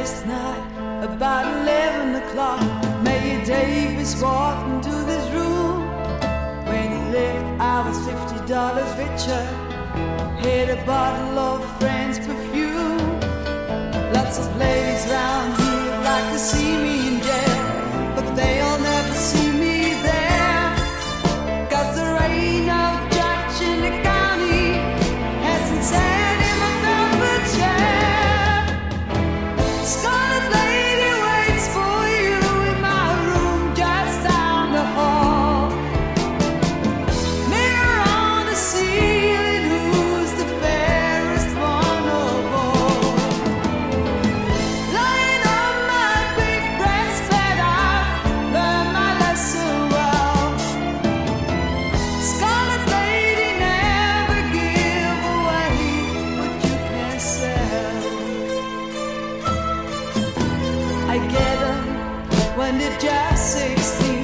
last night, about 11 o'clock, Mayor Davis walked into this room. When he left, I was $50 richer. Had a bottle of Friend's perfume. Lots of ladies round here like to see me in jail, but they'll never see me there. 'Cause there ain't no judge in the county hasn't sat in my velvet chair. Scarlet lady waits for you in my room just down the hall. Mirror on the ceiling, who's the fairest one of all? Lying on my big breast bed, I've learned my lesson well. Scarlet lady, never give away what you can't sell. I get 'em when they're just 16.